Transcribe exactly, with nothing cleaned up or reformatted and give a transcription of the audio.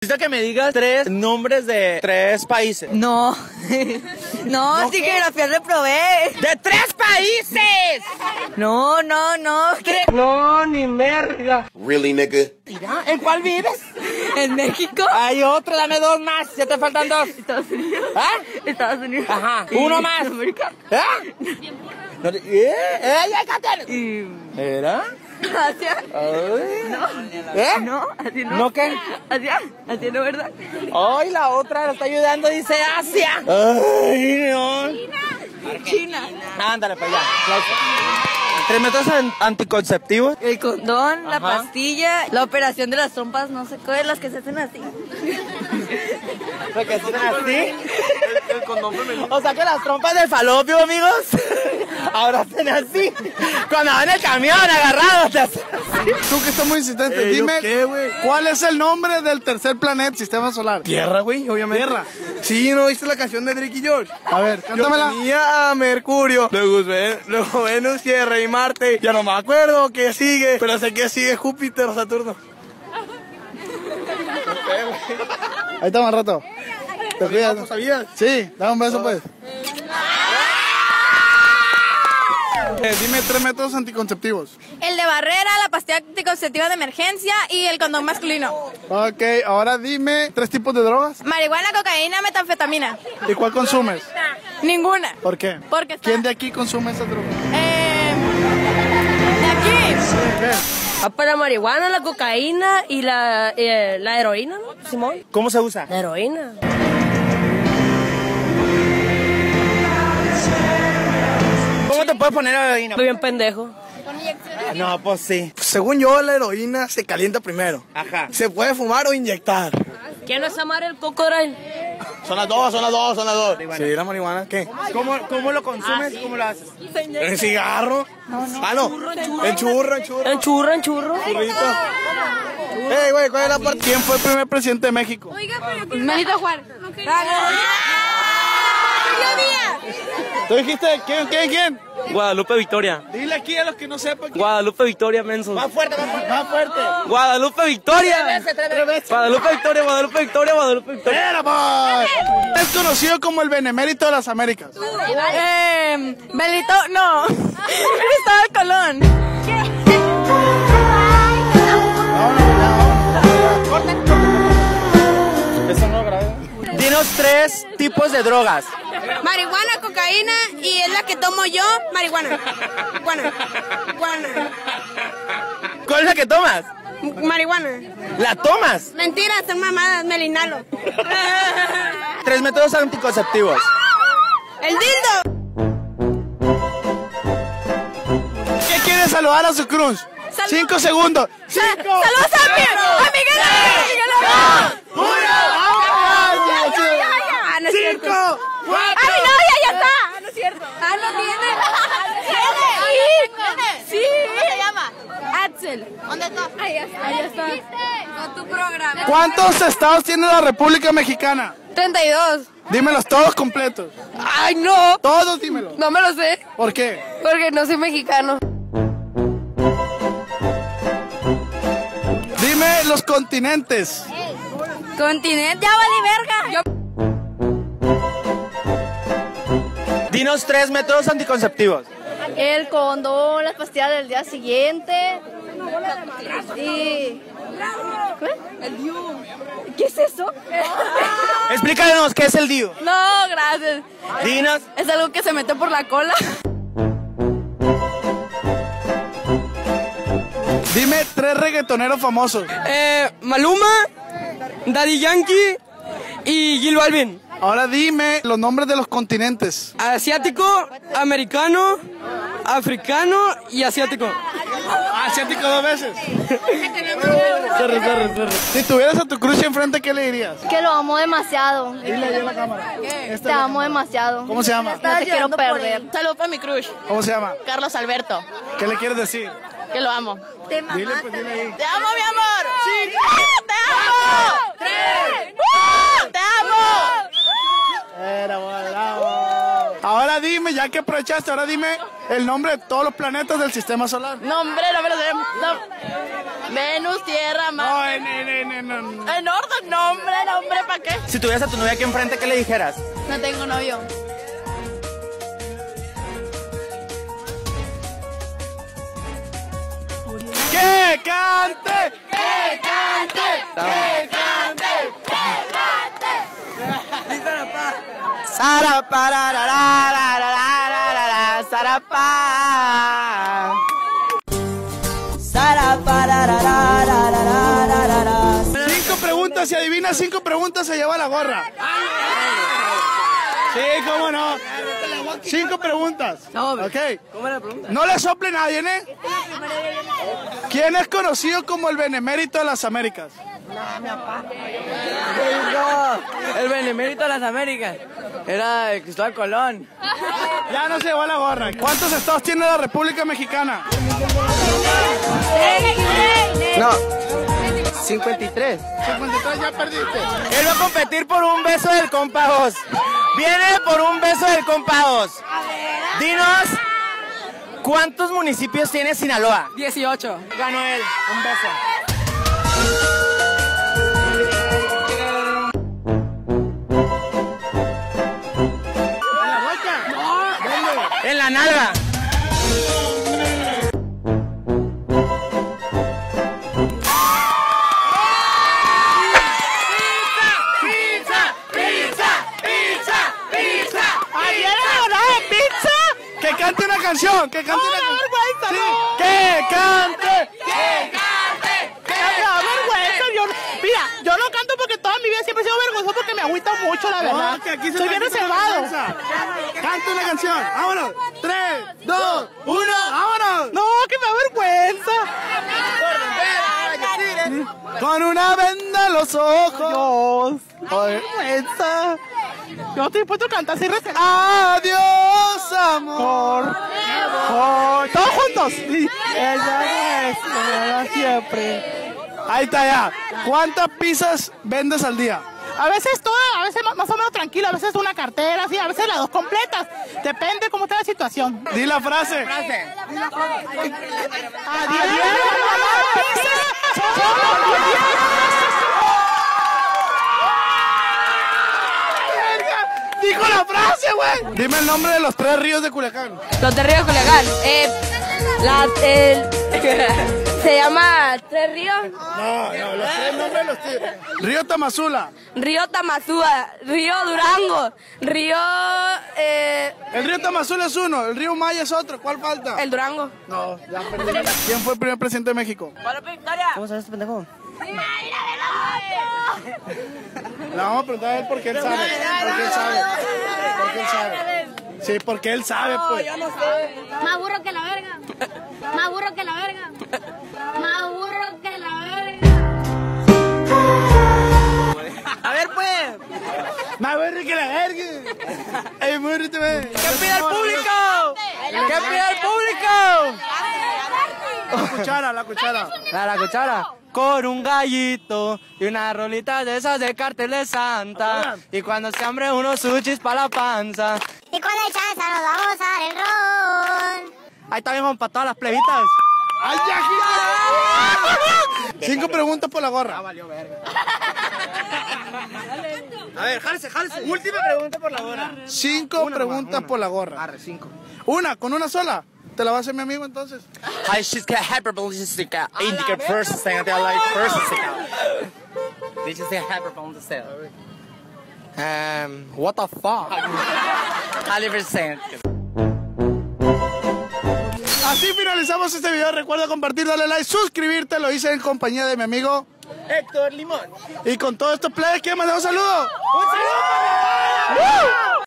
Necesito que me digas tres nombres de tres países. No. No, ¿No sí, qué? Geografía reprobé. ¡De tres países! No, no, no. ¿Qué? No, ni merda. Really, nigga? Mira, ¿en cuál vives? En México. Hay otro, dame dos más. Ya te faltan dos. Estados Unidos. ¿Ah? Estados Unidos. Ajá. Uno más. ¿Ah? No, ¿Eh? ¿Eh? Ya cállate. Y... ¿Era? Asia. Ay. No. ¿Eh? No, así no. ¿No qué? Asia. Así no, ¿verdad? Ay, la otra la está ayudando, dice Asia. Ay, no. China. China. Ándale, pues ya. ¿Tres métodos an anticonceptivos? El condón, Ajá. la pastilla, la operación de las trompas, no sé cuáles, las que se hacen así. ¿Lo que hacen así? El, el condón femenino. O sea que las trompas de falopio, amigos, ahora hacen así. Cuando van en el camión agarrados, te hacen así. Tú que estás muy insistente, Eh, dime, ¿qué, güey? ¿cuál es el nombre del tercer planeta sistema solar? Tierra, güey, obviamente. Tierra. Sí, ¿no viste la canción de Drake y George? A ver, cántamela. Yo tenía a Mercurio, luego, Ven- luego Venus, Tierra y Marte. Ya no me acuerdo qué sigue, pero sé que sigue Júpiter o Saturno. Ahí está, más rato. ¿Te cuidas? ¿No sabías? Sí, dame un beso, pues. Eh, dime tres métodos anticonceptivos. El de barrera, la pastilla anticonceptiva de emergencia y el condón masculino. Ok, ahora dime tres tipos de drogas. Marihuana, cocaína, metanfetamina. ¿Y cuál consumes? Ninguna. ¿Por qué? Porque está... ¿Quién de aquí consume esa droga? Eh, de aquí. ¿Qué? Ah, para marihuana, la cocaína y la, eh, la heroína, ¿no, Simón? ¿Cómo se usa? La heroína. ¿Cómo te puedes poner heroína? Estoy bien pendejo. No, pues sí. Según yo, la heroína se calienta primero. Ajá. Se puede fumar o inyectar. ¿Quién no es amar el cocodrilo? Son las dos, son las dos, son las dos. Sí, la marihuana, ¿qué? ¿Cómo, cómo lo consumes? ¿Cómo lo haces? ¿El cigarro? Ah, no. El churro, el churro. En churro, en churro. Churrito. Ey, güey, ¿cuál es la parte? ¿Quién fue el primer presidente de México? Benito Juárez. ¿Tú dijiste quién, quién, quién? Guadalupe Victoria. Dile aquí a los que no sepan. ¿Quién? Guadalupe Victoria, menso. Más fuerte, más fuerte. Más fuerte. Guadalupe Victoria. Tres veces, tres veces. Guadalupe Victoria, Guadalupe Victoria, Guadalupe Victoria. ¡Era, pues! Es conocido como el benemérito de las Américas. Eh, Benito, no. Cristóbal Colón. Eso no lo grabé. Dinos tres tipos de drogas. Marihuana, cocaína y es la que tomo yo, marihuana. Marihuana. Marihuana. ¿Cuál es la que tomas? Marihuana. ¿La tomas? Mentiras, son mamadas, me la inhalo. Tres métodos anticonceptivos. El dildo. ¿Qué quiere saludar a su cruz? Salud. Cinco segundos. Cinco. ¡Saludos a mi, a Miguel! ¡A Miguel! ¡Uno! Ah, no es cierto. ¡Cinco! ¡A mi novia ya está! Ah, no es cierto. Ah, no tiene. ¿Tiene? Sí. ¿Cómo se llama? Axel. ¿Dónde está? Ahí está. Ahí está. Con tu programa. ¿Cuántos estados tiene la República Mexicana? treinta y dos. Dímelos todos completos. Ay, no. Todos dímelos. No me lo sé. ¿Por qué? Porque no soy mexicano. Dime los continentes. Continente. Ya vale verga. Dinos tres métodos anticonceptivos. El condón, las pastillas del día siguiente. Y... ¿Qué? El diu. ¿Qué es eso? Explícanos qué es el D I U. No, gracias. Dinos. Es algo que se mete por la cola. Dime tres reggaetoneros famosos. Eh, Maluma, Daddy Yankee y Gil Balvin. Ahora dime los nombres de los continentes. Asiático, americano, africano y asiático. Asiático dos veces. Sorry, sorry, sorry. Si tuvieras a tu crush enfrente, ¿qué le dirías? Que lo amo demasiado. Dile ahí a la cámara. Te amo demasiado. ¿Cómo se llama? No te quiero perder. Saludos para mi crush, ¿Cómo se llama? Carlos Alberto. ¿Qué le quieres decir? Que lo amo. Te Dile, pues dile ahí. ¡Te amo, mi amor! ¡Sí! ¡Te amo! ¡Tres! ¡Te amo! Era, bravo. Ahora dime, ya que aprovechaste, ahora dime el nombre de todos los planetas del sistema solar. Nombre, no me lo sé. No. Venus, Tierra, No, Marte. en, en, en, en, en- En orden, nombre, nombre, ¿para qué? Si tuvieras a tu novia aquí enfrente, ¿qué le dijeras? No tengo novio. ¡Que cante! ¡Que cante! ¡Que cante! Sara para la la la la la la la Sara pa. Sara para la la la la la la la. Cinco preguntas, si adivina cinco preguntas se lleva la gorra. Sí, cómo no. Cinco preguntas. Ok. No le sople nadie, ¿eh? ¿Quién es conocido como el benemérito de las Américas? El benemérito de las Américas. Era Cristóbal Colón. Ya no se llevó la gorra. ¿Cuántos estados tiene la República Mexicana? No. cincuenta y tres. cincuenta y tres, ya perdiste. Él va a competir por un beso del compa dos. Viene por un beso del compa dos. Dinos, ¿cuántos municipios tiene Sinaloa? dieciocho. Ganó él. Un beso. En la nalga. Que cante una canción, que cante una canción. Sí. Que cante. Que cante. Me da vergüenza, yo, mira, yo no canto porque toda mi vida siempre he sido vergonzoso porque me agüita mucho, la verdad. No, que aquí se Soy te bien quita la reservado. vergüenza. Canta una canción, vámonos. Tres, dos, uno, vámonos. No, que me da vergüenza. Con una venda en los ojos. Dios, vergüenza. Yo estoy dispuesto a cantar sin reservado. Adiós, amor. Oh, todos juntos. Sí. Ella es para siempre. Ahí está ya. ¿Cuántas pizzas vendes al día? A veces toda, a veces más, más o menos tranquilo, a veces una cartera, así, a veces las dos completas. Depende cómo está la situación. Di la frase. Adiós. Dijo la frase, güey. Dime el nombre de los tres ríos de Culiacán. Los de Río Culiacán. Eh, la, el, se llama Tres Ríos. No, no, los tres nombres de los tres. Río Tamazula. Río Tamazúa, Río Durango, Río eh, El río Tamazula es uno, el río Maya es otro. ¿Cuál falta? el Durango. No, ya perdí. ¿Quién fue el primer presidente de México? ¿Cómo sabes este pendejo? Le vamos a preguntar a él porque él sabe. Porque él sabe. Porque él sabe. Sí, porque él sabe, pues. Más burro que la verga. Más burro que la verga. Más burro que la verga. A ver, pues. Más burro que la verga. Ey, burrito, ve. ¿Qué pide el público? ¿Qué pide el público? La cuchara, la cuchara. La, la cuchara. Con un gallito y una rolita de esas de cartel de Santa. Y cuando se hambre unos sushis pa' la panza. Y cuando hay chance nos vamos a dar el ron. Ahí está bien para todas las plebitas. ¡Ay, ya, gil! Cinco preguntas por la gorra. A ver, jálese, jálese. Última pregunta por la hora. Cinco Una, preguntas una. por la gorra. Arre, cinco. Una, con una sola. ¿Te la va a hacer mi amigo entonces? Ay, she's got hyperballistic indica first thing I like first thing. This is the hyperballistic. Um, what the fuck? one percent. Así finalizamos este video. Recuerda compartir, darle like, suscribirte. Lo hice en compañía de mi amigo Héctor Limón. Y con todos estos players, ¿quién mandar un saludo? ¡Un saludo!